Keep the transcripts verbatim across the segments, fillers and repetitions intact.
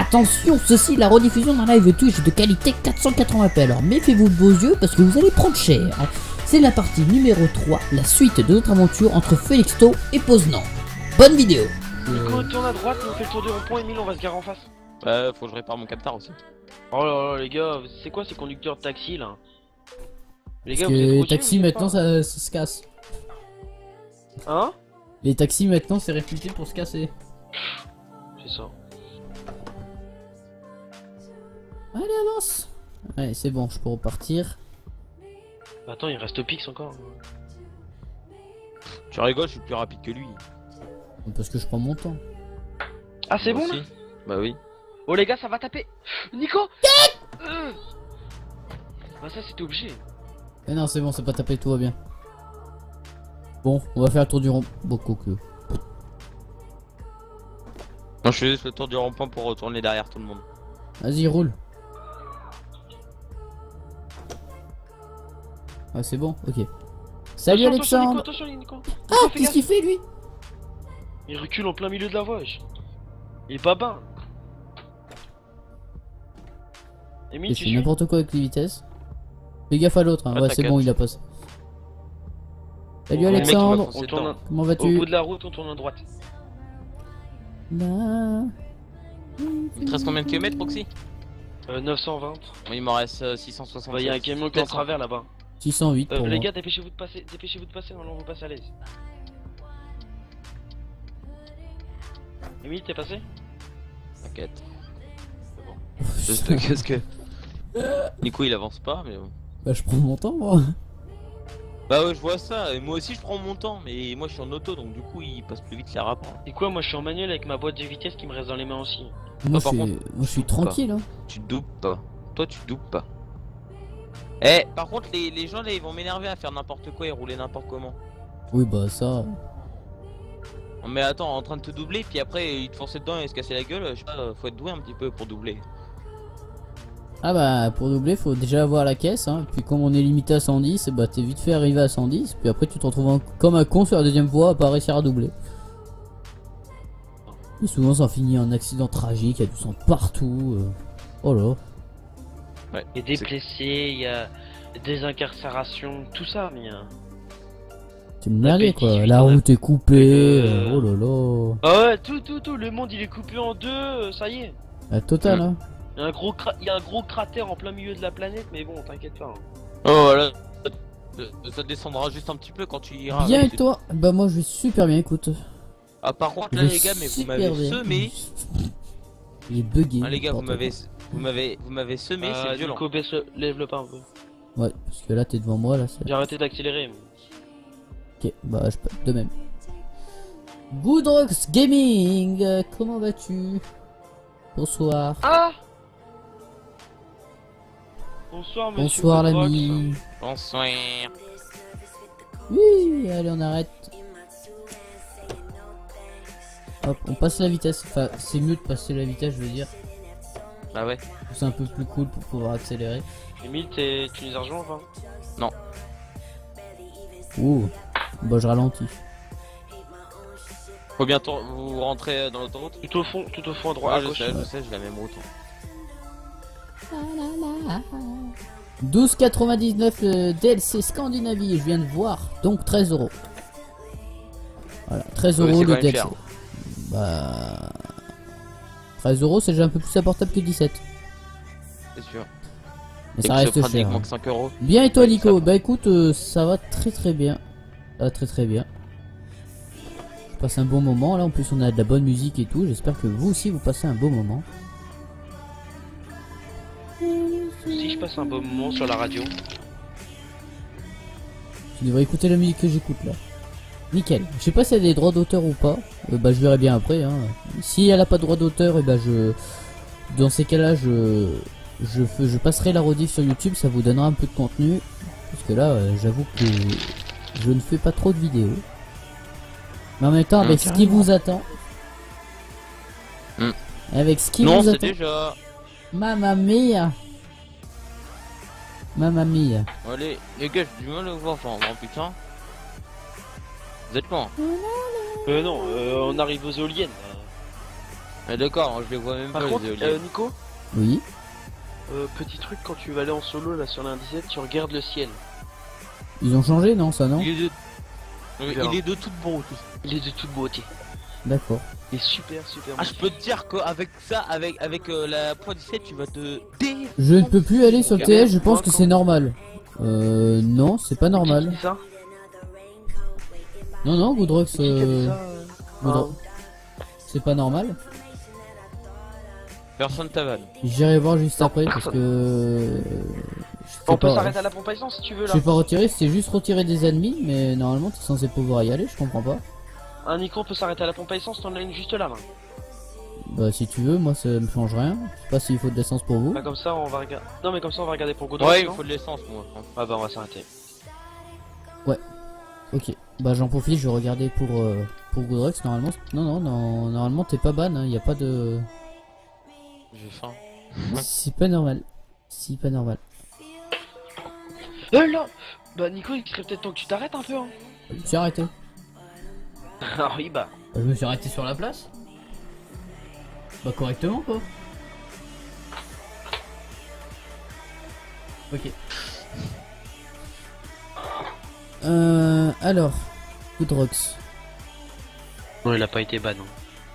Attention, ceci est la rediffusion d'un live Twitch de qualité quatre cent quatre-vingts p. Alors méfiez-vous de vos yeux parce que vous allez prendre cher. C'est la partie numéro trois, la suite de notre aventure entre Felixstowe et Poznań. Bonne vidéo. Nico, on tourne à droite, on fait le tour du rond-point, Emile, on va se garer en face. Bah, faut que je répare mon capteur aussi. Oh là là, les gars, c'est quoi ces conducteurs de taxi là? Les gars, Parce vous que êtes les routiers, taxis vous êtes maintenant ça, ça se casse. pas Hein? Les taxis maintenant c'est réputé pour se casser. C'est ça. Allez, avance. Ouais, c'est bon, je peux repartir. Attends, il reste Pix encore. Tu rigoles, je suis plus rapide que lui. Parce que je prends mon temps. Ah, c'est Moi bon là? aussi. Bah oui. Oh les gars, ça va taper. Nico. euh Bah ça c'était obligé. Mais non, c'est bon, c'est pas tapé, tout va bien. Bon, on va faire le tour du rond. Beaucoup que. Moi je fais juste le tour du rond-point pour retourner derrière tout le monde. Vas-y, roule. Ah, c'est bon, ok. Salut Attention, Alexandre. Attention, Nico, attention, Nico. Ah, Nico, fais qu'est-ce qu'il fait lui? Il recule en plein milieu de la voie. wesh. Il est babin. Emile, Il tu fait suis? n'importe quoi avec les vitesses. Fais gaffe à l'autre, hein. Ah, Ouais, c'est t'inquiète. bon, il a passé. Salut Bon, le mec, il va Alexandre. foncer On dedans. tourne. Comment Au vas-tu? bout de la route, on tourne à droite. Là. Il te reste combien de kilomètres, Proxy? Euh, neuf cent vingt. Il m'en reste euh, six cent soixante. Bah, il y a un camion qui est en travers là-bas. six cent huit Euh, pour les moi. gars, dépêchez-vous de passer, dépêchez-vous de passer, normalement vous passez à l'aise. Emile, t'es passé? T'inquiète. C'est bon. Juste qu'est-ce que. Nico il avance pas, mais bon. Bah, je prends mon temps, moi. Bah ouais, je vois ça, et moi aussi je prends mon temps, mais moi je suis en auto donc du coup il passe plus vite les rapports. Et quoi, moi je suis en manuel avec ma boîte de vitesse qui me reste dans les mains aussi. Moi, Ah, je par suis, contre, moi, je suis je coupe tranquille, hein. Tu te doupes pas. Toi tu te doupes pas. Eh, par contre les, les gens là ils vont m'énerver à faire n'importe quoi et rouler n'importe comment. Oui, bah, ça. Mais attends, en train de te doubler, puis après ils te foncer dedans et se casser la gueule, je sais pas, faut être doué un petit peu pour doubler. Ah, bah, pour doubler, faut déjà avoir la caisse, hein. Puis, comme on est limité à cent dix, bah, t'es vite fait arriver à cent dix. Puis après, tu te retrouves en- comme un con sur la deuxième voie à pas réussir à doubler. Et souvent, ça finit en accident tragique, il y a du sang partout. euh. Oh là. Ouais. Il y a des blessés, il y a des incarcérations, tout ça, mais. euh, C'est une merguez, quoi. dix-huit, La on a- route est coupée. Euh, euh, Oh là là. Ah ouais, tout, tout, tout, le monde il est coupé en deux, euh, ça y est. La totale, hein. Il y a un gros, cra- il y a un gros cratère en plein milieu de la planète, mais bon, t'inquiète pas. hein. Oh voilà. Ça descendra juste un petit peu quand tu iras. Bien et avec- toi? Bah, moi, je vais super bien, écoute. Ah par contre Je là vais les gars, mais vous super m'avez bien. semé. Il est bugué. Ah les gars, vous n'importe m'avez vous m'avez vous m'avez semé, Ah, c'est violent. Nico, baisse le, lève le pas un peu. quoi. Ouais, parce que là, t'es devant moi, là. c'est- J'ai arrêté d'accélérer. mais- Ok, bah, je peux. De même. Goodrox Gaming, euh, comment vas-tu? Bonsoir. Ah Bonsoir, monsieur. Bonsoir, Goodrox. l'ami. Bonsoir. Oui, allez, on arrête. Hop, on passe la vitesse. Enfin, c'est mieux de passer la vitesse, je veux dire. Ah ouais. C'est un peu plus cool pour pouvoir accélérer. Emile, t'es- tu nous as rejoint enfin? Non. Ouh, bah, je ralentis. Faut bientôt vous rentrer dans l'autoroute. Tout au fond, tout au fond à droite. Ah à je gauche. sais, je sais, j'ai la même route. douze quatre-vingt-dix-neuf le D L C Scandinavie, je viens de voir, donc treize euros. Voilà, treize Oui, euros c'est le quand même D L C. cher. Bah. treize euros, c'est déjà un peu plus abordable que dix-sept. C'est sûr. Mais Et ça que reste ce Prague, cher. il hein. manque cinq euros. Bien et toi, Ouais, Nico? ça va. Bah écoute, euh, ça va très très bien. Ça va très très bien. Je passe un bon moment. Là, en plus, on a de la bonne musique et tout. J'espère que vous aussi, vous passez un bon moment. Si je passe un bon moment sur la radio. Tu devrais écouter la musique que j'écoute là. Nickel. Je sais pas s'il y a des droits d'auteur ou pas. Euh, bah je verrai bien après. Hein. Si elle a pas de droit d'auteur, et bah je, dans ces cas-là, je, je, fais- je passerai la rediff sur YouTube. Ça vous donnera un peu de contenu. Parce que là, euh, j'avoue que je ne fais pas trop de vidéos. Mais en même temps, avec Mmh, ce qui vous attend, Mmh. avec ce qui Non, vous c'est attend, déjà. Mamma mia, Mamma mia. Allez, les gars, j'ai du mal à vous entendre, hein, putain. Vous êtes loin. Euh, non, euh, on arrive aux éoliennes. Ah, d'accord, je les vois même Par pas contre, les éoliennes. euh, Nico, Oui. euh, petit truc, quand tu vas aller en solo là sur l'un dix-sept, tu regardes le ciel. Ils ont changé, non, ça, non? Il est de... Oui, verra. il est de toute beauté. Il est de toute beauté. D'accord. Il est super, super Ah, je peux te dire qu'avec ça, avec, avec euh, la Pro dix-sept, tu vas te dé... Je ne peux plus aller sur le T S, je pense que Encore. c'est normal. Euh, non, c'est pas Qui normal. dit ça Non, non, Goodrox, Qui a dit euh... ça euh Goodrox, c'est pas normal. Personne t'avale. J'irai voir juste Non, après parce personne. que... euh, je sais On peut pas, s'arrêter à la pompe à essence si tu veux Je là. sais pas retirer, c'est juste retirer des ennemis, mais normalement t'es censé pouvoir y aller, je comprends pas. Un Nico peut s'arrêter à la pompe à essence, t'en as une juste là. Main. Bah si tu veux, moi ça me change rien. Je sais pas s'il faut de l'essence pour vous. Bah, comme ça on va regarder. Non mais comme ça on va regarder pour Godot. Ouais, il me faut de l'essence, moi. Ah bah on va s'arrêter. Ok, bah j'en profite, je vais regarder pour, euh, pour Goodrox, normalement... Non, non, non, normalement t'es pas ban, hein, y a pas de... J'ai faim. C'est pas normal. C'est pas normal. Euh là Bah Nico il serait peut-être temps que tu t'arrêtes un peu hein. Je me suis arrêté. Ah oui bah. Bah, je me suis arrêté sur la place. Bah correctement quoi. Ok. Euh, alors, Goodrox. Non il a pas été ban. Hein.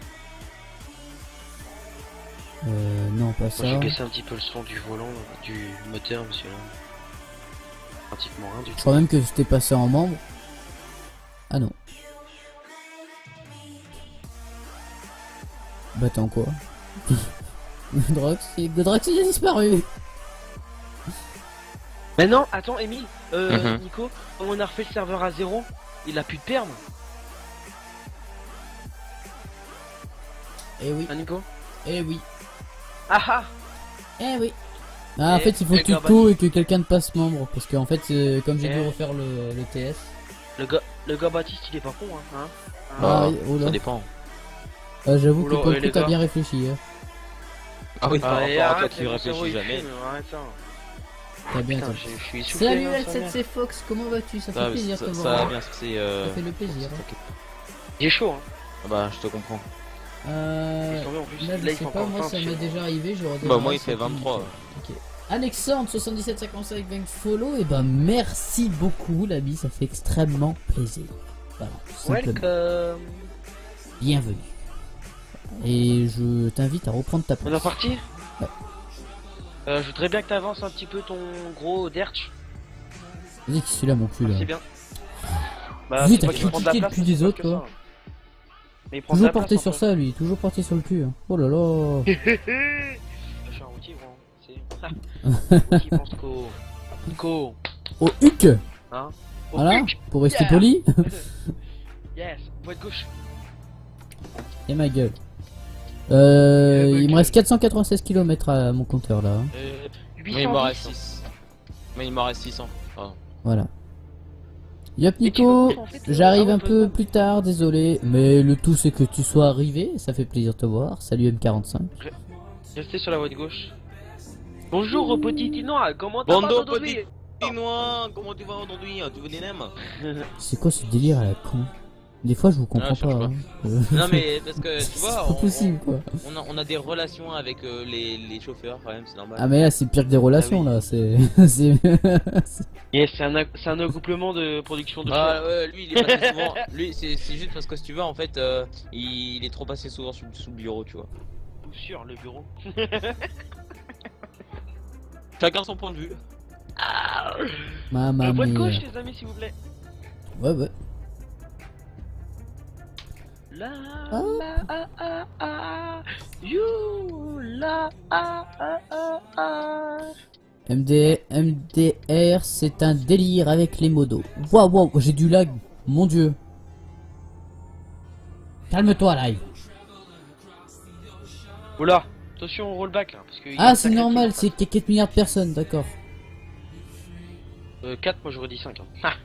Euh, non pas Moi ça. j'ai baissé un petit peu le son du volant, du moteur monsieur là. Pratiquement rien du Je tout. crois même que j'étais passé en membre. Ah non. Bah attends quoi. Goodrox, et Goodrox il a disparu. Mais non, attends Emile, euh, Mhm. Nico, on a refait le serveur à zéro, il a plus de perm. Eh oui, Hein Nico? eh oui, Ah ah. eh oui. Ah en Eh, fait il faut eh, que tu Garbani. tout et que quelqu'un te passe membre. Parce qu'en fait euh, comme j'ai Eh. dû refaire le, le T S. Le gars, le gars Baptiste il est pas con hein. hein Ah, Bah, oui, oh là. ça dépend. Ah, j'avoue que Oula, pour le et coup les t'as gars. bien réfléchi. Hein. Ah oui, par Ah, et rapport à toi arrête, qui mon cerveau, réfléchis il jamais. fume, arrête ça. T'as bien Putain, été. j'ai- je suis essoufflé. Salut hein, L sa sept mère. C Fox, comment vas-tu? Ça fait Ah, mais plaisir de ça, te ça voir. va bien, c'est... Euh... Ça fait le plaisir. hein. Il est chaud hein. Ah bah, je te comprends. Euh, Il s'en va, en plus. là, je Là, il sais fait pas, encore moi faim, ça chez m'est moi. déjà arrivé, je Bah, moi, il fait vingt-trois. Ok. Alexandre soixante-dix-sept cinquante-cinq avec vingt follow, et bah merci beaucoup l'ami, ça fait extrêmement plaisir. Voilà, tout simplement. Welcome. Bienvenue. Et je t'invite à reprendre ta On est place. parti Ouais. euh, Je voudrais bien que t'avances un petit peu ton gros derch. Vas-y, qui suis là mon cul là. C'est bien. Bah, Lui, c'est t'as moi qui prends de la critiqué le place, cul c'est des pas autres, que toi. ça. Mais il prend de Toujours la place, porté un sur peu. ça lui, toujours porté sur le cul. hein. Oh là là. Je suis un routier gros. C'est. Routier pense qu'au. Nico. Au huc. Hein Au Voilà, huc. pour rester Yeah. poli. Yes, voie de gauche. Et ma gueule. Euh, Et ma il me gueule. reste quatre cent quatre-vingt-seize kilomètres à mon compteur là. hein. Euh, Mais il m'en reste huit cent dix. six. Mais il m'en reste six cents. Pardon. Voilà. Yop Mais tu Nico, veux- en fait, euh, j'arrive ah, un ouais, peu pas- plus tard, désolé, mais le tout c'est que tu sois arrivé, ça fait plaisir de te voir. Salut M quarante-cinq. Restez sur la voie de gauche. Bonjour petit Tinois, comment t'as Bando aujourd'hui? petit Chinois, comment tu vas aujourd'hui? Tu veux des nems? C'est quoi ce délire à la con? Des fois je vous comprends Ah, je cherche pas. pas. hein. Euh, Non mais parce que tu c'est vois, pas on, possible quoi. on, on a, on a des relations avec euh, les, les chauffeurs quand même, c'est normal. Ah mais là c'est pire que des relations Ah oui. là, c'est... c'est... Yes, c'est un, ac- c'est un accouplement de production de Ah fleurs. ouais, lui il est passé souvent. Lui c'est c'est juste parce que si tu veux en fait, euh, il, il est trop passé souvent sous, sous le bureau, tu vois. Sur le bureau. Chacun son point de vue. Mamma Euh, voie de mia. gauche les amis s'il vous plaît. Ouais ouais. La Ah. la ah ah ah you la ah ah ah ah. M D, M D R c'est un délire avec les modos. Waouh waouh, j'ai du lag, mon dieu. Calme-toi live. Oula, attention au rollback là parce que il y a Ah un c'est sacré normal, truc, c'est qu'il y a quatre milliards de personnes, d'accord. Euh, quatre, moi j'aurais dit cinq. Hein. Ah.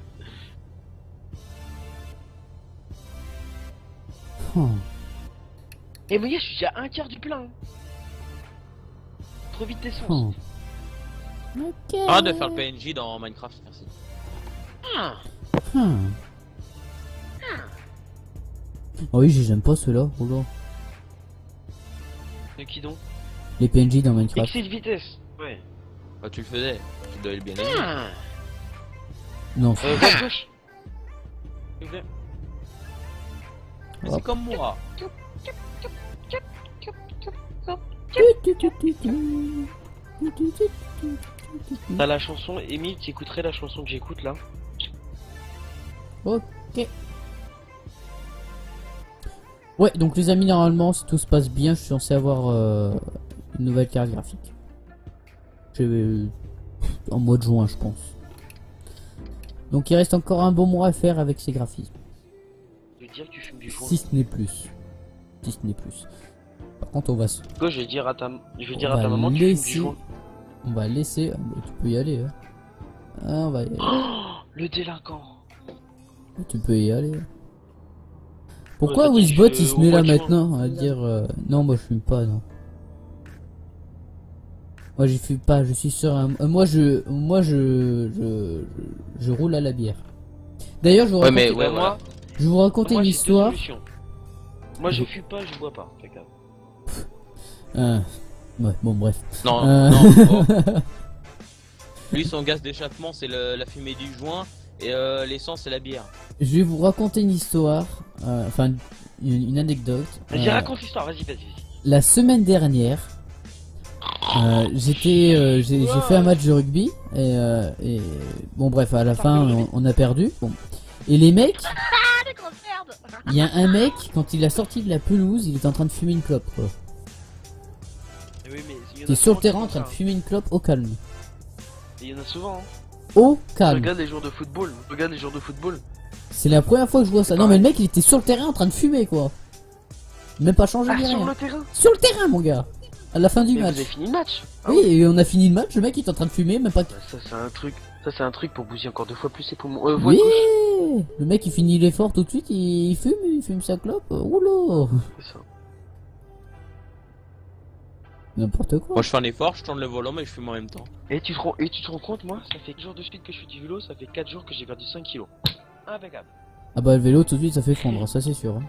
Oh. Et moi je suis déjà à un tiers du plein. hein. Trop vite d'essence. Oh. Ok. Arrête de faire le P N J dans Minecraft, merci. Ah. Hmm. Oh oui, j'aime pas ceux-là. Oh là. De qui donc? Les P N J dans Minecraft. Excès de vitesse. Ouais. Bah, tu le faisais. Tu dois le bien aimer. Ah. Non, Euh, gauche, gauche. S'il vous plaît. Mais c'est comme moi. T'as la chanson, Emile, tu écouterais la chanson que j'écoute là? Ok. Ouais, donc les amis, normalement, si tout se passe bien, je suis censé avoir euh, une nouvelle carte graphique. Je vais en mois de juin, je pense. Donc il reste encore un bon mois à faire avec ces graphismes. Je vais dire que tu fumes du joint. Si ce n'est plus. Si ce n'est plus. Par contre, on va se... Quoi, je vais dire à ta, je vais dire On à ta va maman que tu fumes laisser- du joint. On va laisser... Ah, bah, tu peux y aller. Hein. Ah, on va y aller. Oh, le délinquant. Tu peux y aller. Pourquoi Ouais, Wizbot euh, il se au met là mois de juin. maintenant à dire euh, non, moi je fume pas, non. Moi j'y fume pas, je suis sur un... euh, moi je moi je, je je je roule à la bière. D'ailleurs je vous Ouais, raconte, mais Ouais, ouais, moi, voilà. je vais vous raconter moi une j'ai deux histoire. solutions. Moi je Je- fume pas, je bois pas. Fais gaffe. Euh, ouais, bon bref. Non, Euh. non. Oh. Lui, son gaz d'échappement, c'est le- la fumée du joint. Et euh, l'essence, c'est la bière. Je vais vous raconter une histoire, euh, enfin une, une anecdote. Vas-y, Euh, raconte l'histoire, vas-y, vas-y. vas-y. La semaine dernière, euh, j'étais, euh, j'ai j'ai fait un match de rugby et, euh, et bon bref à la fin on, on a perdu. Bon. Et les mecs, il y a un mec quand il a sorti de la pelouse, il était en train de fumer une clope. Quoi. Eh oui, mais il y en a Il était sur le souvent terrain en qui train font de ça, fumer une clope au calme. hein. Il y en a souvent. Hein. Au Je calme. regarde les joueurs de football. Je regarde les joueurs de football. C'est la première fois que je vois ça. Non mais le mec il était sur le terrain en train de fumer quoi. Même pas changé Ah, ni sur rien. le terrain. Sur le terrain mon gars. À la fin du Mais vous match. avez fini le match. Ah Oui, et on a fini le match, le mec il est en train de fumer, même pas. Bah, ça c'est un truc. Ça c'est un truc pour bousiller encore deux fois plus ses poumons. Euh, voix Oui, gauche. le mec il finit l'effort tout de suite, il fume, il fume sa clope. Oula, C'est ça. n'importe quoi. Moi, je fais un effort, je tourne le volant, mais je fume en même temps. Et tu te rends, et tu te rends compte, moi, ça fait quatre jours de suite que je fais du vélo, ça fait quatre jours que j'ai perdu cinq kilos. Impeccable. Ah bah le vélo tout de suite ça fait fondre, ça c'est sûr. hein.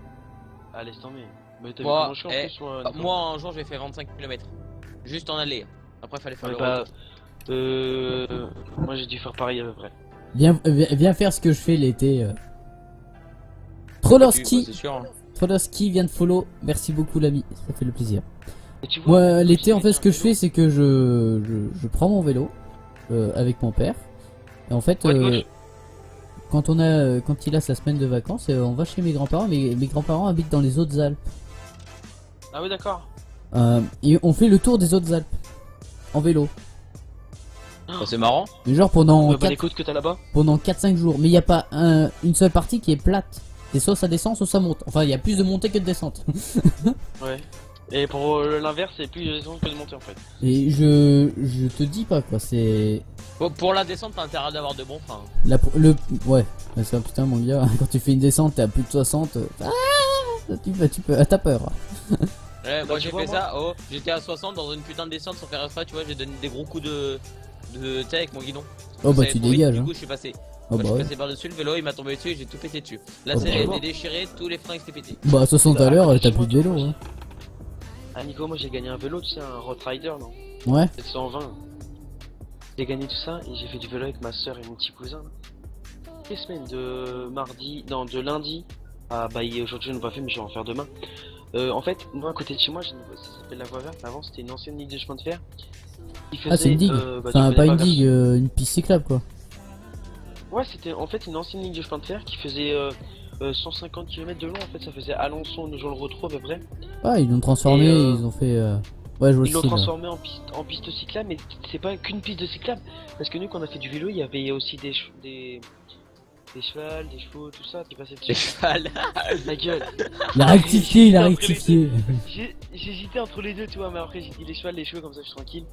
Ah, laisse tomber. Mais t'as vu Moi, comment je suis en eh, plus, moi, Ah, Nico moi, un jour, j'ai fait vingt-cinq kilomètres. Juste en aller. Après, fallait faire Ouais, le bah, retour. euh, moi j'ai dû faire pareil à peu près. Viens, viens, viens faire ce que je fais l'été. Euh. Oui, bah, Trollerski, c'est sûr. hein. Trollerski vient de follow, merci beaucoup l'ami, ça fait le plaisir. Et tu vois, Moi comme l'été si en fait ce que je c'était fais c'est que je, je, je prends mon vélo euh, avec mon père. Et en fait Ouais, euh, gauche. quand on a quand il a sa semaine de vacances, euh, on va chez mes grands-parents, mais mes grands-parents habitent dans les Hautes-Alpes. Ah oui, d'accord. Euh, et on fait le tour des Hautes-Alpes en vélo. Bah, c'est marrant. Mais genre pendant Bah, bah, les quatre côtes que t'as là-bas. pendant quatre cinq jours. Mais il n'y a pas un, une seule partie qui est plate. C'est soit ça descend, soit ça monte. Enfin, il y a plus de montée que de descente. Ouais. Et pour euh, l'inverse, c'est plus de descente que de monter en fait. Et je, je te dis pas quoi, c'est Pour, pour la descente, t'as intérêt d'avoir de bons freins. la, le, ouais, parce que putain mon gars, quand tu fais une descente, t'es à plus de soixante, euh, ah, tu peux, tu peux, ah, t'as peur. Ouais, Bah, moi tu j'ai vois, fait moi- ça, oh, j'étais à soixante dans une putain de descente sans faire exprès, tu vois, j'ai donné des gros coups de. de. tu sais, avec mon guidon. Oh bah Ça tu avait trop vite, dégages. Du Hein. coup, je suis passé. Oh Moi, bah je suis ouais. passé par-dessus le vélo, il m'a tombé dessus et j'ai tout pété dessus. La Oh selle bah elle ouais. était déchirée, tous les freins étaient pétés. Bah à soixante à l'heure, t'as plus de vélo. Hein. Ah, Nico, moi j'ai gagné un vélo, tu sais, un Road Rider, non Ouais. sept cent vingt. J'ai gagné tout ça et j'ai fait du vélo avec ma soeur et mon petit cousin. Là. Les semaines de mardi, non, de lundi à bah y- aujourd'hui je n'ai pas fait mais je vais en faire demain. Euh, en fait, moi à côté de chez moi, j'ai une- ça s'appelle la voie verte. Avant c'était une ancienne ligne de chemin de fer. Qui Ah c'est une digue. euh, bah, tu Enfin connais pas une vers- digue, euh, une piste cyclable quoi. Ouais, c'était en fait une ancienne ligne de chemin de fer qui faisait euh, euh, cent cinquante kilomètres de long. En fait, ça faisait Alençon, nous on le retrouve à peu près. Ah ils l'ont transformé, Et, euh, ils ont fait. Euh... Ouais je vois Ils le l'ont style. là. transformé en piste, en piste cyclable, mais c'est pas qu'une piste de cyclable. Parce que nous, quand on a fait du vélo, il y avait aussi des che- des des chevals, des chevaux, tout ça qui passaient Les dessus. chevals. Ma gueule. Il a rectifié, il a Après les rectifié. J'ai- J'hésitais entre les deux, tu vois, mais après j'ai dit les chevals, les chevaux, comme ça je suis tranquille.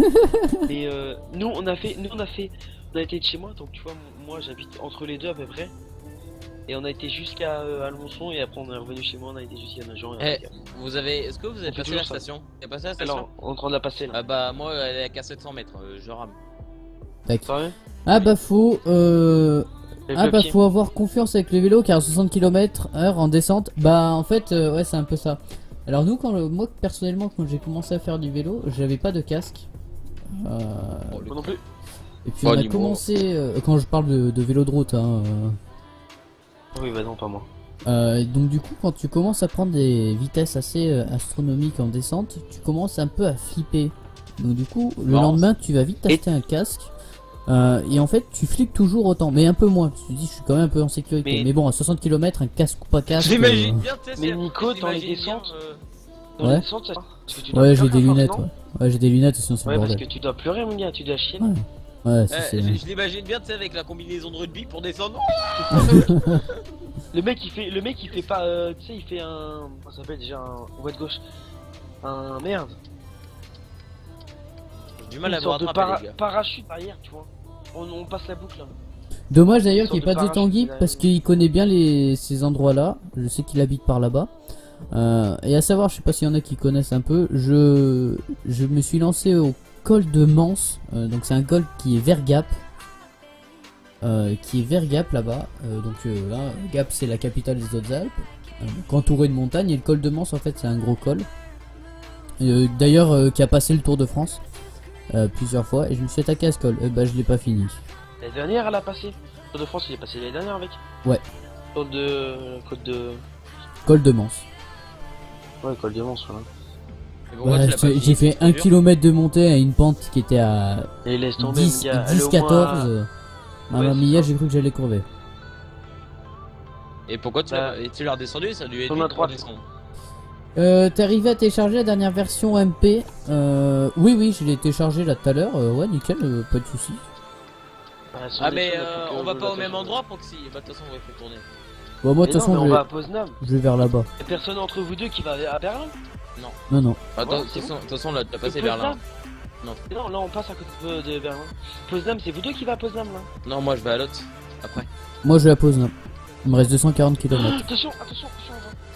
Et euh, nous, on a fait, nous on a fait, on a été de chez moi, donc tu vois, m- moi j'habite entre les deux à peu près. Et on a été jusqu'à euh, Alençon et après on est revenu chez moi, on a été jusqu'à Nogent. Et Eh, vous avez. Est-ce que vous avez On fait passé la toujours ça. station T'as passé la station alors, on est en train de la passer là. Ah bah, moi elle est qu'à sept cents mètres, euh, je rame. Tac. Sérieux Ah bah faut. Euh... Lève Ah le bah pied. faut avoir confiance avec le vélo car à soixante kilomètres heure en descente, bah en fait euh, ouais c'est un peu ça. Alors nous, quand le- moi personnellement, quand j'ai commencé à faire du vélo, j'avais pas de casque. Euh, Oh, le Moi non plus. et puis Bon, on a niveau- commencé, euh, quand je parle de, de vélo de route, hein, euh, Oui, bah non, pas moi. euh, donc du coup, quand tu commences à prendre des vitesses assez euh, astronomiques en descente, tu commences un peu à flipper. Donc du coup, le Non. lendemain, tu vas vite t'acheter un casque. Euh, et en fait, tu flippes toujours autant, mais un peu moins. Tu te dis, je suis quand même un peu en sécurité. Mais, Mais- bon, à soixante kilomètres, un casque ou pas casque. J'imagine euh, bien, tu sais. Mais c'est- Nico, dans les j'imagine bien, descentes, euh, Dans Ouais. les descentes, ça- parce que tu dois Ouais, pleurer j'ai des à force, lunettes. non Ouais, ouais j'ai des lunettes, sinon c'est Ouais, le parce bordel. que tu dois pleurer, mon gars, tu dois chier. Ouais, ouais, ça, euh, c'est. je je l'imagine bien, tu sais, avec la combinaison de rugby pour descendre. Le mec, il fait, le mec, il fait pas, euh, tu sais, il fait un, comment ça s'appelle déjà, un voie de gauche, un merde, J'ai du mal à une me sorte de rattraper, para- les gars. parachute arrière, tu vois. On, on passe la boucle là. Dommage d'ailleurs Une qu'il n'y ait sorte pas de de Tanguy parachute, parce là. qu'il connaît bien les, ces endroits-là. Je sais qu'il habite par là-bas. Euh, et à savoir, je sais pas s'il y en a qui connaissent un peu, je, je me suis lancé au col de Mans. Euh, donc c'est un col qui est vers Gap. Euh, qui est vers Gap là-bas. Euh, donc euh, là, Gap c'est la capitale des Hautes-Alpes. Euh, donc entouré de montagnes. Et le col de Mans en fait c'est un gros col. Euh, D'ailleurs euh, qui a passé le Tour de France euh, plusieurs fois. Et je me suis attaqué à ce col. Et bah je l'ai pas fini. La dernière, elle a passé. Le Tour de France, il est passé l'année dernière avec. Ouais. Côte de, côte de, Col de Mans. ouais, col de Mons, voilà. Mais pourquoi Ouais, tu l'as pas j'ai fini, j'ai fait c'est un dur kilomètre de montée à une pente qui était à Et laisse tomber, dix, mon gars. Elle est dix au quatorze. moins- euh, Ouais, Mamma c'est mia, ça. j'ai cru que j'allais crever. Et pourquoi tu Bah, l'as et tu l'as redescendu? Ça a dû être on a vite pour trois. descendre. Euh, T'es arrivé à télécharger la dernière version M P? euh, Oui, oui, je l'ai téléchargé là tout à l'heure. euh, ouais, nickel, euh, pas de soucis. Bah, son Ah, mais descente, euh, plus que on va je pas au l'attache. même endroit pour que si. Bah, de toute façon, on va faire tourner. Bon, moi, de Mais toute non, mais façon, on je, va à vais- Poznan. je vais vers là-bas. Et personne d'entre vous deux qui va à Berlin. Non, non. Attends, Ouais, de toute c'est façon, de toute façon, là, t'as passé De vers là. Poznań. Non. Non, là on passe à côté de, de Berlin. Poznań, c'est vous deux qui va à Poznań là. Non, moi je vais à l'autre. Après. Moi, je vais à pause là. Il me reste deux cent quarante Ah, kilomètres. attention, attention, attention.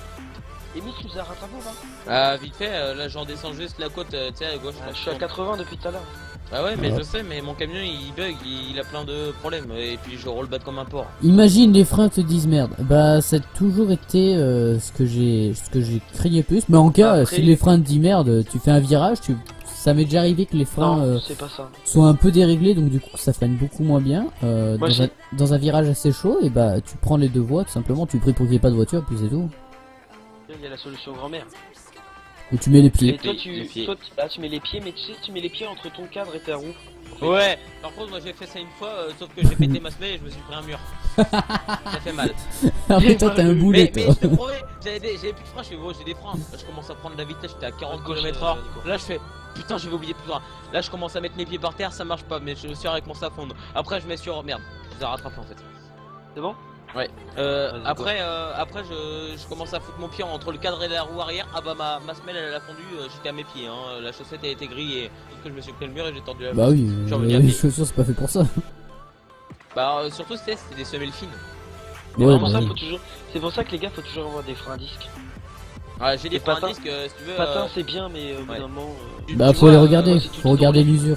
Amy, tu nous as rattrapé ou pas? Ah, vite fait, euh, là j'en descends juste la côte, euh, tu sais, à gauche. Ah, quand je tu suis à tournes. quatre-vingts depuis tout à l'heure. Ah ouais, mais Ouais. je sais, mais mon camion il bug, il, il a plein de problèmes. Et puis je roule battre comme un porc. Imagine les freins te disent merde. Bah, ça a toujours été euh, ce que j'ai ce que j'ai crié plus. Mais en cas, Après- si les freins te disent merde, tu fais un virage, tu... ça m'est déjà arrivé que les freins Non, euh, c'est pas ça. sont un peu déréglés, donc du coup ça freine beaucoup moins bien. Euh, Moi, dans, un, j'ai- dans un virage assez chaud, et bah tu prends les deux voies tout simplement, tu pries pour qu'il n'y ait pas de voiture, puis c'est tout. Il y a la solution grand-mère. Ou tu mets les Et pieds. toi, Les tu, pieds. toi, tu- là, tu mets les pieds, mais tu sais, tu mets les pieds entre ton cadre et ta roue. Ouais, par contre, moi j'ai fait ça une fois, euh, sauf que j'ai pété ma semelle et je me suis pris un mur. Ça fait mal. Après toi t'as un boulet Mais, mais toi. je te promets, j'avais des- j'avais plus de frein, je fais gros, j'ai des freins. Là, je commence à prendre la vitesse, j'étais à quarante Gauche, kilomètres euh, heure. Nico. Là, je fais putain, j'avais oublié plus loin. Là, je commence à mettre mes pieds par terre, ça marche pas, mais je suis avec mon à fondre. Après, je mets sur merde, je les ai rattrapés en fait. C'est bon? Ouais. Euh, Vas-y, après, euh, après, je, je commence à foutre mon pied entre le cadre et la roue arrière. Ah bah ma, ma semelle elle a fondu, euh, j'étais à mes pieds. Hein. La chaussette a été grillée. Sauf que je me suis pris le mur et j'ai tordu la. Bah oui, J'ai euh, revenu à les pied. chaussures c'est pas fait pour ça. Bah euh, surtout c'était c'était des semelles fines. Mais Ouais, vraiment, bah ça, oui. faut toujours... C'est pour ça que les gars, faut toujours avoir des freins à disque. Ouais, j'ai des Les freins à patins- disque, euh, si tu veux. Patins, euh, c'est bien, mais au bout ouais. d'un moment. euh, tu- Bah tu faut vois, les euh, regarder, moi, c'est tout faut le regarder temps. l'usure.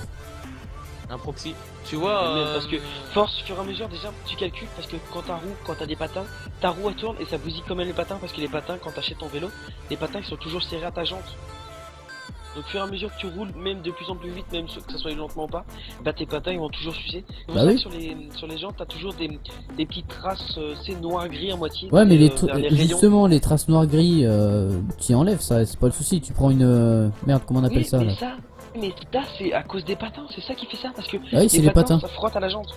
un proxy. Tu vois. Mais euh, parce que force, au fur et à mesure, déjà, tu calcules parce que quand ta roue, quand t'as des patins, ta roue elle tourne et ça bousille quand même les patins parce que les patins, quand t'achètes ton vélo, les patins ils sont toujours serrés à ta jante. Donc, au fur et à mesure que tu roules, même de plus en plus vite, même que ça soit lentement ou pas, bah tes patins ils vont toujours sucer. C'est pour Bah ça oui. que sur les, sur les jantes, t'as toujours des, des petites traces, euh, c'est noir-gris à moitié. Ouais mais les, euh, tr- vers les rayons. justement les traces noires gris, euh, tu y enlèves ça, c'est pas le souci. Tu prends une euh, merde comment on appelle Oui, ça mais là. ça, mais ça c'est à cause des patins, c'est ça qui fait ça parce que Ah oui c'est les patins. ça frotte à la jante.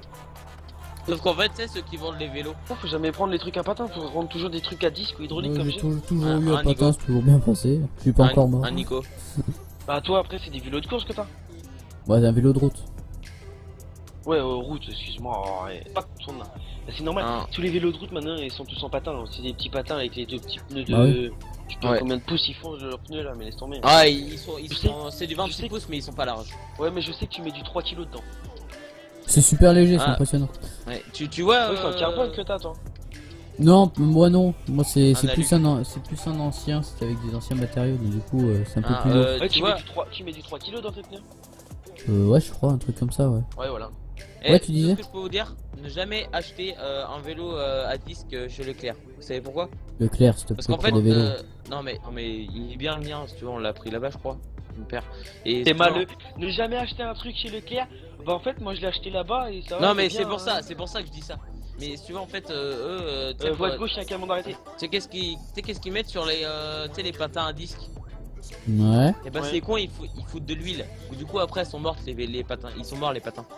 Sauf qu'en fait, c'est ceux qui vendent les vélos. Faut jamais prendre les trucs à patins, faut rendre toujours des trucs à disque ou hydraulique Ouais, comme j'ai j'ai. toujours, toujours Un- eu un un patin, Nigo. c'est toujours bien passé. Je suis pas un, encore mort. un Nico. Bah toi après c'est des vélos de course que t'as. Ouais, c'est un vélo de route. Ouais, euh, route, excuse-moi, oh, ouais, pas ton nom. Bah, c'est normal, Un- tous les vélos de route maintenant ils sont tous en patins, hein. C'est des petits patins avec les deux petits pneus de... Bah oui. Je sais pas Ouais. combien de pouces ils font de leurs pneus là, mais laisse tomber. Ah, ils sont, ils Je sais- sont, c'est du je vingt-six sais- pouces, mais ils sont pas larges. Ouais mais je sais que tu mets du trois kilos dedans. C'est super léger, c'est Ah. impressionnant. Ouais. Tu, tu vois. Ouais, c'est un euh, carbone que t'as toi. Non, moi non. Moi c'est Un c'est plus alu. un an- c'est plus un ancien, c'était avec des anciens matériaux, donc du coup euh, c'est un peu Ah, plus lourd. euh, Ouais, tu tu, mets vois. du trois, tu mets du trois kilos dans tes pneus. Euh, ouais, je crois un truc comme ça, ouais. Ouais voilà. Et Ouais, tu disais ce que je peux vous dire, ne jamais acheter euh, un vélo euh, à disque euh, chez Leclerc. Vous savez pourquoi? Leclerc, s'il te Parce plaît, qu'en fait, pour les vélos. euh, non mais non mais il est bien le mien, si tu veux, on l'a pris là-bas, je crois. Mon père. Et C'est si tu veux, maleux. Ne jamais acheter un truc chez Leclerc. Bah en fait moi je l'ai acheté là-bas et ça va. Non il est mais bien, c'est pour hein. ça, c'est pour ça que je dis ça. Mais si tu veux en fait, euh, eux, euh, tu sais Euh, voie quoi, de gauche, il y a un camion d'arrêté. tu sais qu'est-ce qu'ils, tu sais qu'est-ce qu'ils mettent sur les, euh, tu sais les patins à disque. Ouais. Et bah Ouais. c'est con, ils, fou- ils foutent de l'huile. Ou du coup après elles sont mortes les, les patins, ils sont morts les patins.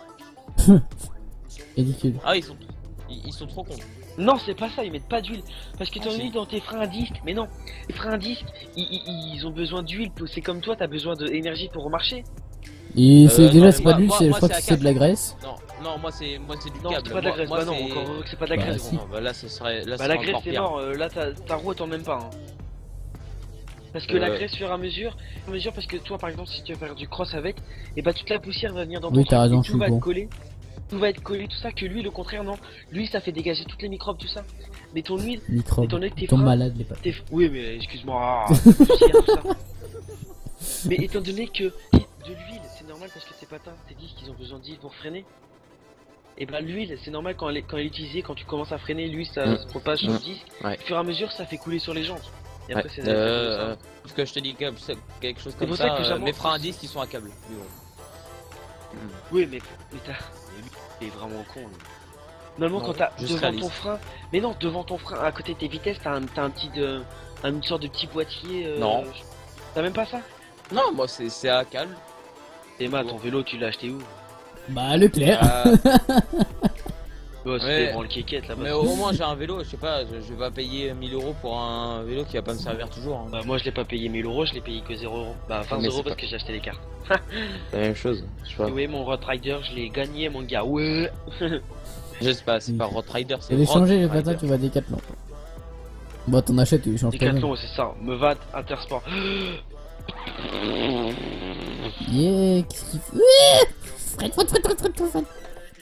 Ridicule. Ah ils sont, ils, ils sont trop cons. Non, c'est pas ça, ils mettent pas d'huile. Parce que Ah, t'as si. mis dans tes freins à disque. Mais non, les freins à disque, ils, ils- ils ont besoin d'huile. pour- C'est comme toi, t'as besoin d'énergie pour marcher. Et Euh, c'est non, déjà, mais c'est moi- pas de l'huile, moi- c'est- je moi, crois c'est que à c'est de la quatre. graisse. Non, non moi c'est, moi c'est du Non, câble. c'est pas de la Moi- graisse. moi, Bah non, c'est- encore heureux que c'est pas de la Bah, graisse. si. Non, bah là ce serait, là Bah ce la serait graisse encore c'est pire. mort, euh, là ta, ta roue elle t'en même pas hein. Parce que Euh. la graisse fur et à mesure, à mesure parce que toi par exemple si tu veux faire du cross avec, et bah toute la poussière va venir dans ton Oui, t'as truc raison, et je tout suis va con. être collé. Tout va être collé, tout ça, que lui le contraire non. Lui ça fait dégager toutes les microbes, tout ça. Mais ton huile, Microbes. étant donné que tes Ils tombent freins- malades, les pattes. t'es... Oui mais excuse-moi, poussière, tout ça. Mais étant donné que de l'huile c'est normal parce que tes patins, tes disques ils ont besoin d'huile pour freiner. Et bah l'huile c'est normal quand elle est, quand elle est utilisée, quand tu commences à freiner, l'huile ça Mm. se propage sur le Mm. disque. Ouais. Au fur et à mesure ça fait couler sur les jantes. Et Ouais. après c'est Euh, parce que je te dis que c'est quelque chose comme pour ça ça, que euh, j'amorce mes freins à aussi. disque ils sont à câble. Mais bon. Oui, mais, mais t'as. mais lui, il est vraiment con. Lui. Normalement, Non, quand t'as je devant réalise. ton frein. Mais non, devant ton frein, à côté de tes vitesses, t'as un, t'as un petit. De, une sorte de petit boîtier. euh, Non. T'as même pas ça? Non, moi c'est c'est à câble. Emma, ton vélo, tu l'as acheté où? Bah, Leclerc. Euh, Ouais, c'était Ouais. devant le kékette là-bas. mais au moins j'ai un vélo, je sais pas, je, je vais pas payer mille euros pour un vélo qui va pas me servir toujours. Hein. Bah, moi, je l'ai pas payé mille euros, je l'ai payé que zéro euros. Bah, vingt Mais euros c'est parce pas- que j'ai acheté les cartes. C'est la même chose, je sais pas. Et oui, mon Road Rider, je l'ai gagné, mon gars. Ouais. Je sais pas, c'est pas Road Rider, c'est Et les Road changer les Rider. patins, tu vas à Decathlon. Bah, t'en achètes, tu les changes toi-même. Décathlon, c'est ça. Me va Intersport. Yeah, qu'est-ce qu'il fait? Ouais, Fred, Fred, Fred, Fred, Fred, Fred, Fred.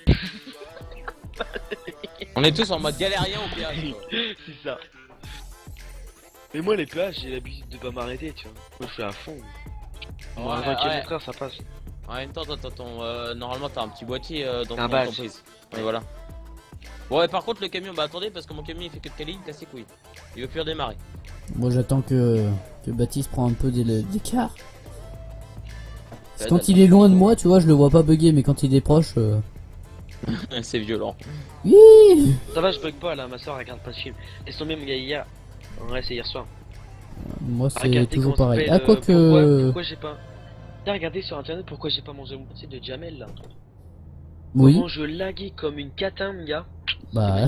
On est tous en mode galérien au péage. quoi. C'est ça. Mais moi, les péages, j'ai l'habitude de pas m'arrêter, tu vois. Moi, je suis à fond. Moi, à Ouais, vingt ouais. kilomètres heure, ça passe. En même temps, toi, toi, ton, euh, normalement t'as un petit boîtier euh, dans Un ton badge. entreprise. Ouais, voilà. Bon, et par contre, le camion, bah attendez, parce que mon camion il fait que de caler, il casse ses couilles. Il veut plus redémarrer. Moi, j'attends que, que Baptiste prend un peu d'é- d'écart. Parce que Ouais, quand il est loin de moi, tu vois, je le vois pas bugger, mais quand il est proche. Euh... C'est violent. Oui. Ça va, je bug pas là, ma soeur regarde pas ce film. Laisse tomber, mon gars, hier. Ouais, c'est hier soir. Moi, Ah, c'est regardez toujours comment ça pareil. s'appelle, Ah, quoi euh, que. Pourquoi, pourquoi j'ai pas. T'as regardé sur internet pourquoi j'ai pas mangé mon petit de Jamel là? Oui. Comment je laguais comme une catin, mon gars. Bah.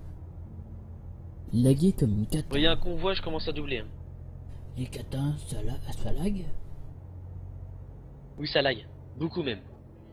Lagué comme une catin. Il y a un convoi, je commence à doubler. Hein. Les catins, ça, la... ça lag. Oui, ça lag. Beaucoup même.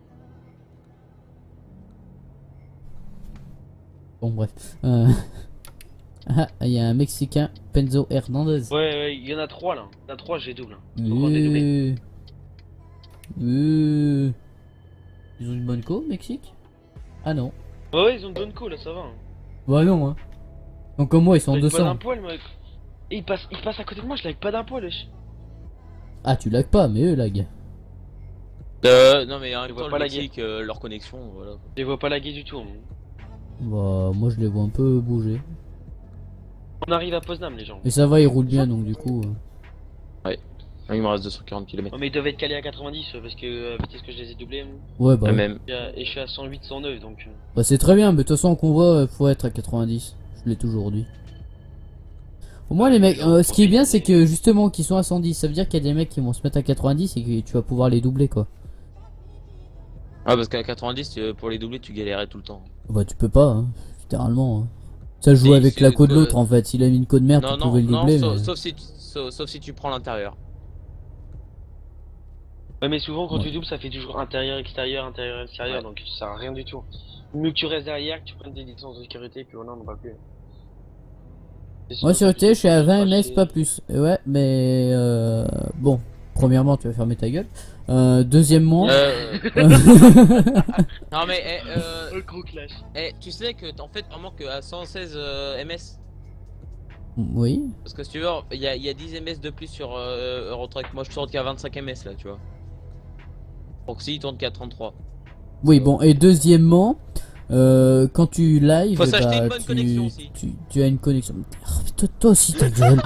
Bon, bref. Euh... Ah, il y a un Mexicain, Penzo Hernandez. Ouais, ouais, il y en a trois là. Il y en a trois, j'ai double. Hein. Faut qu'on ait doublé. Euh... Euh... Ils ont une bonne co, Mexique? Ah non. Ouais, ouais, ils ont de bonnes calls là, ça va. Hein. Bah non, hein. Donc comme moi, ils sont en Je lag pas d'un deux cents. poil, mec. Et il passe, il passe à côté de moi, je lag pas d'un poil, wesh. Ah, tu lag pas, mais eux lag. Euh, non, mais en Je même vois temps, pas le la Mexique, euh, leur connexion, voilà. Je les vois pas laguer du tout. Hein. Bah, moi, je les vois un peu bouger. On arrive à Poznan, les gens. Et ça va, ils roulent bien, donc du coup... euh, Ah, il me reste deux cent quarante kilomètres. Ouais, mais ils doivent être calés à quatre-vingt-dix euh, parce que euh, vitesse que je les ai doublés. hein. Ouais, bah... Même. Et, euh, et je suis à cent huit, cent neuf donc. euh, Bah c'est très bien, mais de toute façon en convoi, euh, faut être à quatre-vingt-dix. Je l'ai toujours dit. Au moins les mecs, euh, ce qui est bien c'est que justement qu'ils sont à cent dix, ça veut dire qu'il y a des mecs qui vont se mettre à quatre-vingt-dix et que tu vas pouvoir les doubler quoi. Ah, parce qu'à quatre-vingt-dix, tu- pour les doubler, tu galérais tout le temps. Bah tu peux pas, hein, littéralement. Hein. Ça joue Si, avec c'est la co de que- l'autre en fait, s'il a mis une co de merde, Non, tu non, pouvais le non, doubler. sauf, mais... sauf si tu, sauf, sauf si tu prends l'intérieur. Ouais, mais souvent quand Ouais. tu doubles, ça fait toujours intérieur, extérieur, intérieur, extérieur, Ouais. donc ça sert à rien du tout. Mieux que tu restes derrière, que tu prennes des distances de sécurité, puis voilà, on va plus. Et sinon, Moi sur tu- T, je suis à vingt tu- ms, pas plus. Et ouais, mais euh... bon, premièrement tu vas fermer ta gueule. Euh, deuxièmement... Euh... non, mais, eh, euh, Oh, le gros clash. eh, tu sais que, en fait, vraiment que à cent seize euh, ms. Oui. Parce que si tu veux, il y a, il y a dix ms de plus sur euh, Eurotruck. Moi, je tourne qu'à vingt-cinq ms là, tu vois. Donc, si, il tourne qu'à trente-trois. Oui, bon, et deuxièmement, euh, quand tu live, Faut s'acheter bah, une bonne tu, connexion aussi. tu, tu as une connexion. Oh, toi, toi aussi, ta gueule.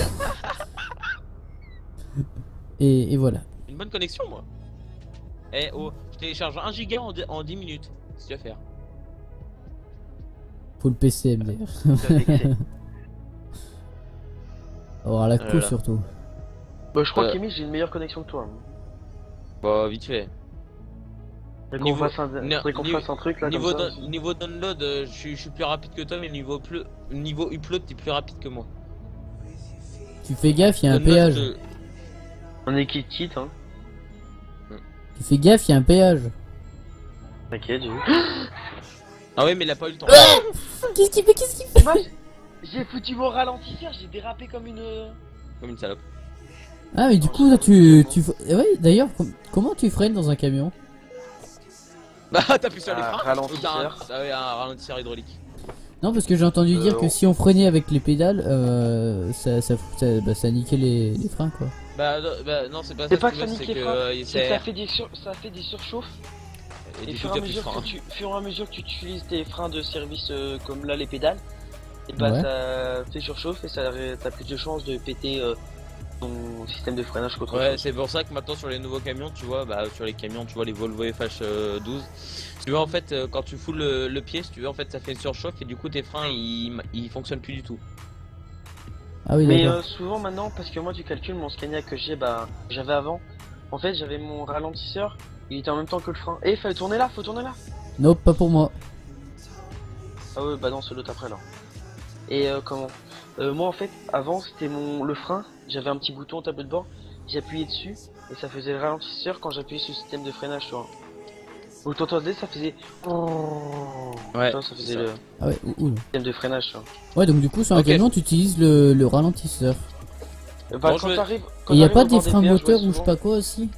et, et voilà. Une bonne connexion, moi. Eh oh, je télécharge un giga en, en dix minutes. C'est ce que tu vas faire. Faut le P C M D R. Ça vexé. Avoir la coupe Voilà. surtout. Bah, je crois Euh. qu'Emile, j'ai une meilleure connexion que toi. hein. Bah, vite fait. Faudrait qu'on Niveau- fasse un, Ni- faudrait qu'on niveau- fasse un truc là Niveau, comme ça. down- aussi. niveau download, euh, je suis- je suis plus rapide que toi, mais niveau, upload, niveau upload, t'es plus rapide que moi. Tu fais gaffe, il y a un Download, péage. euh, On est qui quitte, hein. Tu fais gaffe, il y a un péage. T'inquiète, j'ai vu. Ah ouais, mais il a pas eu le temps. Qu'est-ce qu'il fait? Qu'est-ce qu'il fait? Moi, j'ai foutu mon ralentisseur, j'ai dérapé comme une. Comme une salope. Ah, mais du Oh, coup, je là, sais tu. pas. tu... eh ouais, d'ailleurs, com- comment tu freines dans un camion? Bah, t'appuies sur les Un freins. ralentisseur. ou t'as un- Ah ouais, un ralentisseur hydraulique. Non, parce que j'ai entendu Euh, dire que on- si on freinait avec les pédales, euh, ça, ça, ça, bah, ça niquait les, les freins, quoi. Bah, non, bah, non, c'est pas ça. C'est ce pas qui que ça veut, nique c'est les que, freins, euh, il c'est que ça sert- fait des sur... ça fait des surchauffes. Et Et du fur coup, et à t'as plus de mesure frein. que tu, fur et à mesure que tu utilises tes freins de service euh, comme là les pédales, et bah Ouais. ça fait surchauffe et ça t'as plus de chances de péter euh, ton système de freinage qu'autre Ouais, chose. c'est pour ça que maintenant sur les nouveaux camions, tu vois, bah sur les camions, tu vois les Volvo F H douze, tu vois en fait euh, quand tu fous le, le pied, si tu veux en fait ça fait une surchauffe et du coup tes freins ils, ils fonctionnent plus du tout. Ah oui, Mais d'accord. euh, souvent maintenant, parce que moi tu calcules mon Scania que j'ai, bah j'avais avant, en fait j'avais mon ralentisseur, il était en même temps que le frein. Et fallait tourner là, faut tourner là. Nope, pas pour moi. Ah ouais, bah non, c'est l'autre après là. Et euh, comment euh, Moi en fait, avant c'était mon le frein, j'avais un petit bouton au tableau de bord, j'appuyais dessus et ça faisait le ralentisseur quand j'appuyais sur le système de freinage, tu vois. Ou t'entendais, ça faisait. Ouais, Tu vois, ça faisait ça. le Ah ouais, ouh, ouh. système de freinage, tu vois. Ouais, donc du coup, sur un Ok. camion, tu utilises le, le ralentisseur. Euh, Bah, Bon, quand je vais- t'arrives. Et y a pas des freins moteurs ou je sais souvent... pas quoi aussi?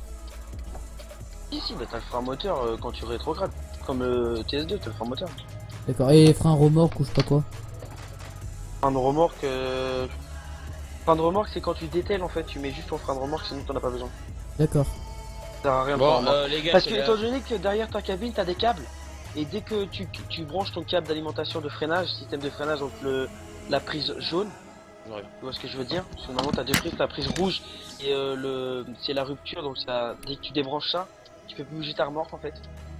Si, si, bah t'as le frein moteur euh, quand tu rétrogrades. Comme le T S deux, t'as le frein moteur. D'accord, et frein remorque ou je sais pas quoi? Frein de remorque. Euh... Frein de remorque, c'est quand tu dételles en fait, tu mets juste ton frein de remorque, sinon t'en as pas besoin. D'accord. Ça sert à rien de frein de Bon, remorque. euh, les gars, Parce c'est que la- étant donné que derrière ta cabine t'as des câbles, et dès que tu, tu branches ton câble d'alimentation de freinage, système de freinage, donc le, la prise jaune, Je regarde. tu vois ce que je veux dire? Parce que normalement t'as deux prises, t'as la prise rouge et euh, le c'est la rupture, donc ça, dès que tu débranches ça, tu peux plus bouger ta remorque en fait.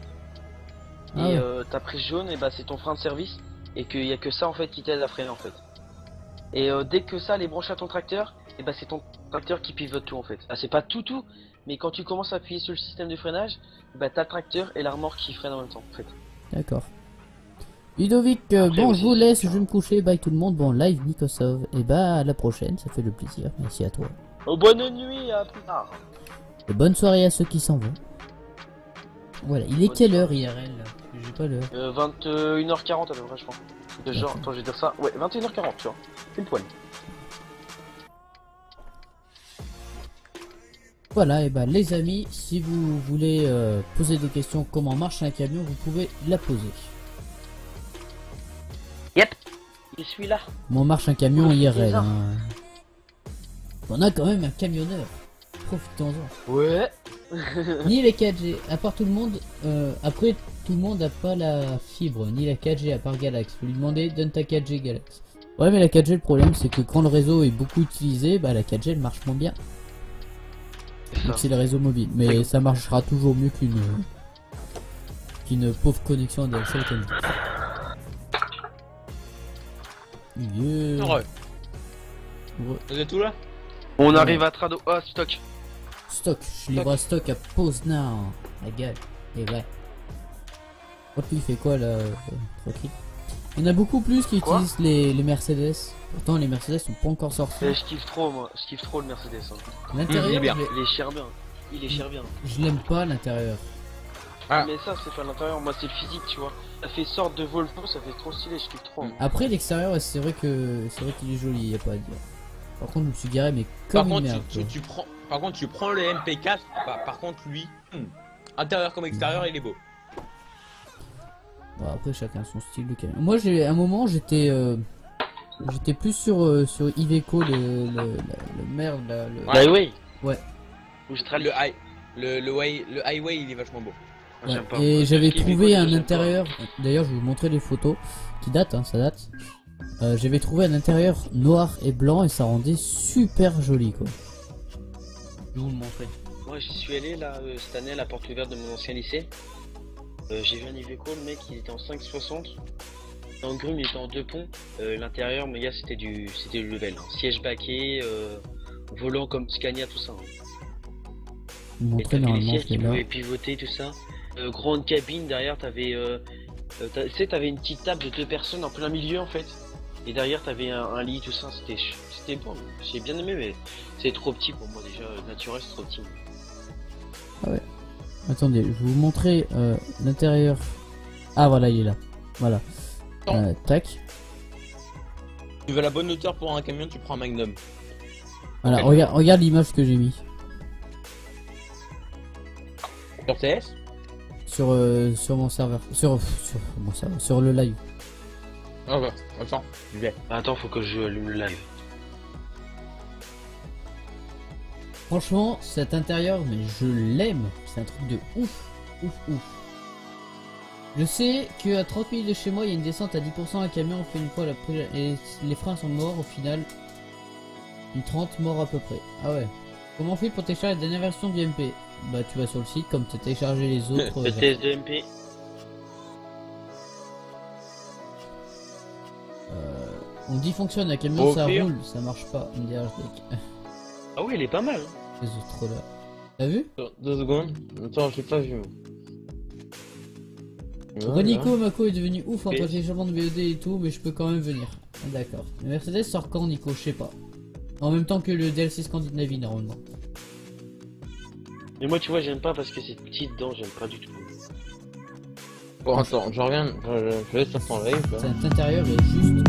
Ah Et ouais. euh, ta prise jaune, et bah c'est ton frein de service, et qu'il y a que ça en fait qui t'aide à freiner en fait. Et euh, dès que ça elle est branché à ton tracteur, et bah c'est ton tracteur qui pivote tout en fait. Ah, c'est pas tout tout, mais quand tu commences à appuyer sur le système de freinage, bah t'as le tracteur et la remorque qui freinent en même temps en fait. D'accord. Ludovic, euh, Après, bon, aussi, je vous c'est laisse, ça. je vais me coucher, bye tout le monde. Bon, live Nikosov. Et bah, à la prochaine, ça fait le plaisir. Merci à toi. Oh, bonne nuit, à plus tard. Et bonne soirée à ceux qui s'en vont. Voilà, il est Bonne quelle soirée. heure I R L là? J'ai pas l'heure. Euh, vingt et une heures quarante à peu près je pense. De genre, D'accord. attends je vais dire ça, ouais vingt et une heures quarante tu vois, une poil. Voilà, et bah les amis, si vous voulez euh, poser des questions comment marche un camion, vous pouvez la poser. Yep, il suis là. Comment marche un camion Oh, I R L bizarre. hein. On a quand même un camionneur. Profitons-en. Ouais. Ni les quatre G, à part tout le monde, euh, après tout le monde a pas la fibre, ni la quatre G à part Galax. Faut lui demander, donne ta quatre G Galax. Ouais, mais la quatre G, le problème c'est que quand le réseau est beaucoup utilisé, bah la quatre G elle marche moins bien. Donc c'est le réseau mobile, mais ça marchera toujours mieux qu'une qu'une pauvre connexion A D S L comme Ouais. Ouais. Vous êtes où là? On Ouais. arrive à Trado. Ah, stock. Stock, je livre à stock à Poznań. La gueule. Et ouais. Oh, il fait quoi là euh, tranquille. Il y en a beaucoup plus qui Quoi utilisent les, les Mercedes. Pourtant les Mercedes sont pas encore sortis. Eh, je kiffe trop, moi. Je kiffe trop le Mercedes. Hein. il L'intérieur, est bien. je l'ai- Il est cher bien. Il est cher bien. je l'aime pas l'intérieur. Ah. Mais ça, c'est pas l'intérieur. Moi, c'est le physique, tu vois. Ça fait sorte de Volvo, ça fait trop stylé. Je kiffe trop. hein. Après l'extérieur, ouais, c'est vrai que c'est vrai qu'il est joli, y a pas à dire. Par contre, je me suis garé mais comme Par une contre, merde. tu, tu, quoi. tu prends, par contre, tu prends le M P quatre. Par, par contre, lui, hmm, intérieur comme extérieur, il est beau. Bon, après chacun son style de camion. Moi j'ai à un moment j'étais euh, j'étais plus sur euh, sur Iveco le le, le, le merde là, le... Ouais. Bah, oui. Ouais. Australie. Le, high, le, le, way- le highway, il est vachement beau. Ouais, j'aime pas. et j'avais Tout ce qui est trouvé Bicol, un j'aime intérieur, d'ailleurs je vais vous montrer les photos, qui datent, hein, ça date. Euh, j'avais trouvé un intérieur noir et blanc et ça rendait super joli quoi. Je vais vous le montrer. pas. Moi j'y suis allé là euh, cette année à la porte ouverte de mon ancien lycée. Euh, j'ai vu un Iveco, le mec il était en cinq soixante. Dans le Grum il était en deux ponts. Euh, L'intérieur, mes gars, c'était du c'était du level. Hein. Siège baquet, euh, volant comme Scania, tout ça. Hein. Vous Et montrer t'avais les normalement sièges c'est qui là. pouvaient pivoter, tout ça. Euh, grande cabine, derrière t'avais euh, euh, t'as- tu sais, t'avais une petite table de deux personnes en plein milieu en fait. Et derrière t'avais un, un lit, tout ça, c'était ch- c'était bon. J'ai bien aimé, mais c'est trop petit pour moi déjà. euh, Naturel, c'est trop petit. Attendez, je vais vous montrer euh, l'intérieur. Ah voilà, il est là. Voilà. Euh, tac. Tu veux la bonne hauteur pour un camion, tu prends un Magnum. Voilà, Ok. regarde, regarde l'image que j'ai mis Sur T S. sur euh, sur mon serveur, sur sur mon serveur, sur le live. Ah bah, attends, je vais. Bah, attends, faut que je allume le live. Franchement, cet intérieur, mais je l'aime. C'est un truc de ouf, ouf, ouf. Je sais que à trente minutes de chez moi, il y a une descente à dix pour cent. Un camion on fait une fois la pré- et les freins sont morts au final. Une trente morts à peu près. Ah ouais. Comment on fait pour télécharger la dernière version du M P? Bah tu vas sur le site comme tu as téléchargé les autres. Le euh, T S deux M P. euh, on dit fonctionne, un camion Au ça pire. roule, ça marche pas. M D H deck. Ah oui, il est pas mal. Hein. Les autres là. T'as vu? Deux secondes. Attends, j'ai pas vu. Pourquoi Nico Mako est devenu ouf entre Et- téléchargement de V O D et tout, mais je peux quand même venir. Ah, d'accord. Le Mercedes sort quand Nico? Je sais pas. En même temps que le D L C Scandinavie normalement. Mais moi, tu vois, j'aime pas parce que c'est petit dedans, j'aime pas du tout. Bon, attends, je reviens. Je, je, je vais sur ton live. là. Cet intérieur est juste